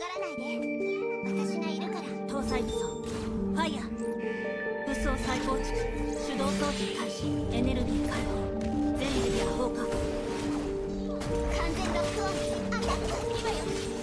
らないで。私がいるから。 搭載武装ファイヤー。武装再構築。手動装置開始。エネルギー解放。全エリア放火。 完全ロックオン。アタック。今よ。